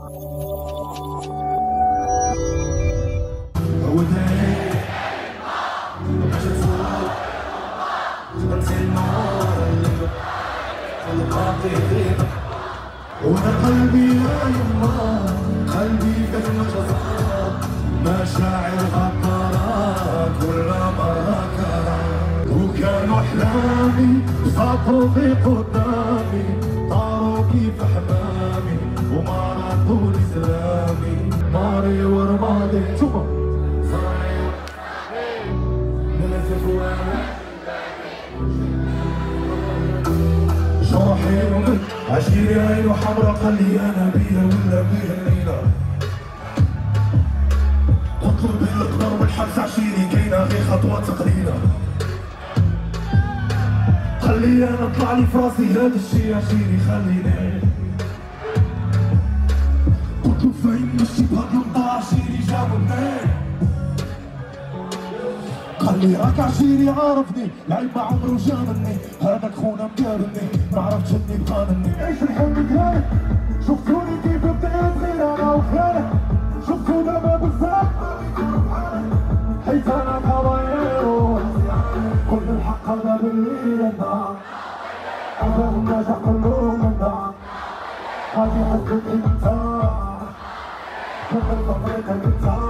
وانا قلبي يا يما قلبي كالمجزرات مشاعر غدارات ولا مراكات وكانوا احلامي ساطوا في قدامي طاروا كيف حمامي وما ردوا لسلامي ماري ورمادي شوفوا صاير من الزفوان جرحي ومن عشيري عينه حمرا قال لي انا بيها ولا بيها الليله اطلب القدر والحبس عشيري كاينه غير خطوات قليله قال لي انا طلع لي فراسي هذا الشي عشيري خليني قلت له فاهم ماشي بهاد المنطقه عشيري جابو منين قال لي راك عشيري عارفني العيب ما عمرو جابني هذاك خونا مقابلني ما عرفتش اني بقانني ايش الحب كان شفتوني كيف بديت غير انا وخالك شفتو دابا بزاف حيت انا كابايرو كل الحق هذا بالليل النهار هذا النجاح كله من دار غادي حدك انت كمل طريقك انت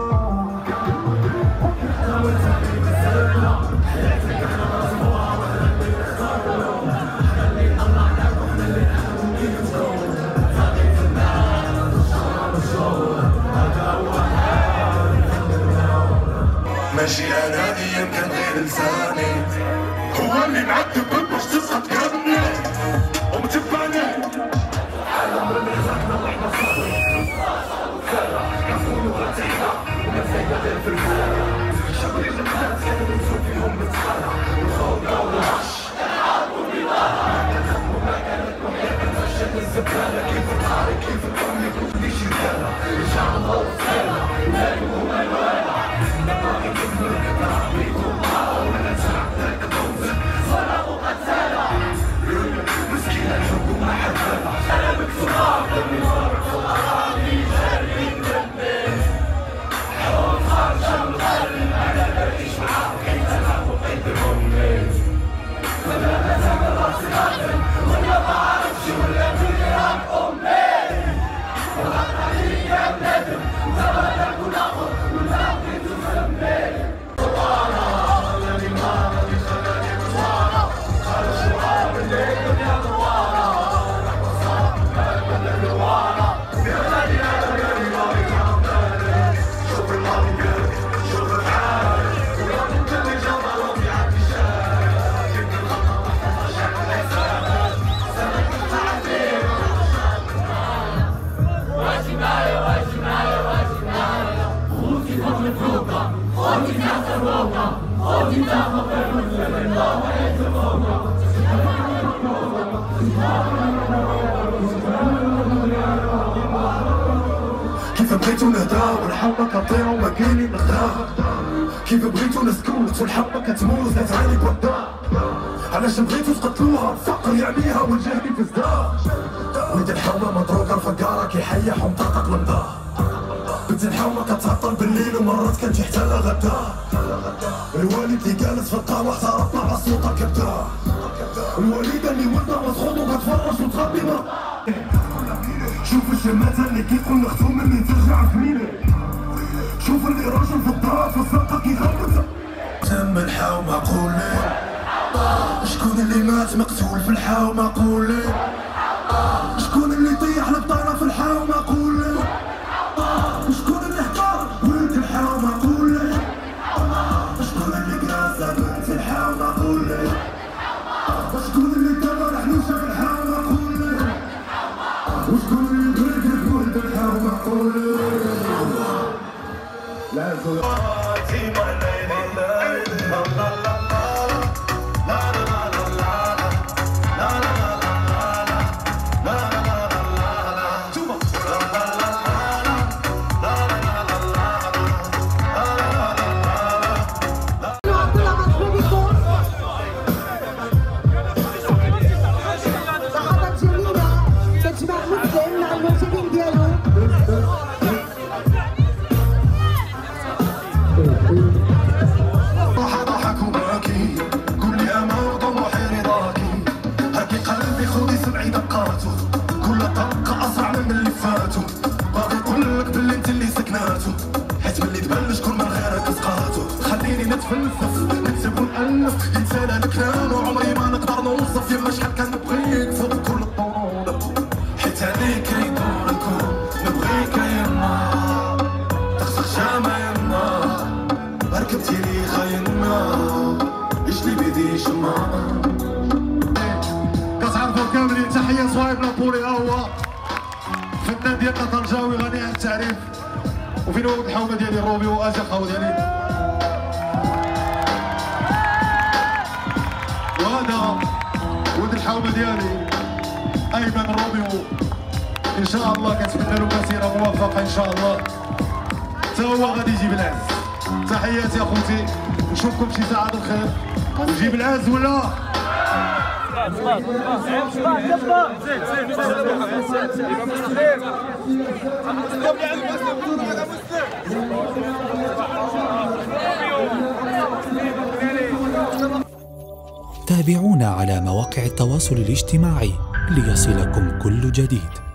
ماشي اناني يمكن غير لساني هو اللي معذب باش تسقط قبلي ومتبعني عالم من رزقنا واحنا صابرين سارة كافون ولا تحنا وما فايدة غير في الفارة شبري الناس كانوا بنشوف فيهم متسخرة والخوضة والعش العرب والبطارة كنخدمو ما كانت محيطة مشات الزبالة كيف القاري كيف الأمي كيف شغالة رجع نضوء سهلة مالي وما الوالع مسكينة الحكومة حذابة أنا بكسوها دمي فارق فقراء اللي جاري يتنبه حوض خارجة من الخارج أنا بعيش معاهم كي تلعب وقيد أمي فلا أزال راسي غافل ولا بعرفش ولا بيرام أمي وغطى عليك يا بنادم زبادك وناخد وناخد تسمي كيف بغيتو نهدا والحبة كطير وما كاينين نغدا كيف بغيتو نسكوت والحبة كتموت كتعاني بودا علاش بغيتو تقتلوها الفقر يعنيها والجهل في ازداد وليد الحومة مضروكة الفقارة كيحيح ومطاطق المندا بنت الحومة كتعطل بالليل ومرات كنجي حتى لغدا الوالد اللي جالس في القهوة اعترف مع السلطة كبدا الوالدة اللي ولدها مسخوط وكتفرج وتغبي شوف الشماتة اللي كيقول نختو مني ترجع فميني شوف اللي راجل في الدار في الزنقة كيغمز تم الحومة قولي شكون اللي مات مقتول في الحومة قولي شكون اللي طيح البطانة في الحومة قولي شكون اللي احتار ولد الحومة قولي شكون اللي قراسة بنت الحومة قولي شكون اللي دار حنوشة في الحومة قولي وشكون اللي برد ولد الحومة قولي لا لا ديالنا طنجاوي غني عن التعريف، وفين هو ولد الحومه ديالي روبي واجا خاو ديالي. وهذا ولد الحومه ديالي ايمن روبي، ان شاء الله كنتمنى له مسيره موفقه ان شاء الله، حتى هو غادي يجيب العز. تحياتي اخوتي، نشوفكم شي ساعه الخير وجيب العز ولا تابعونا على مواقع التواصل الاجتماعي ليصلكم كل جديد.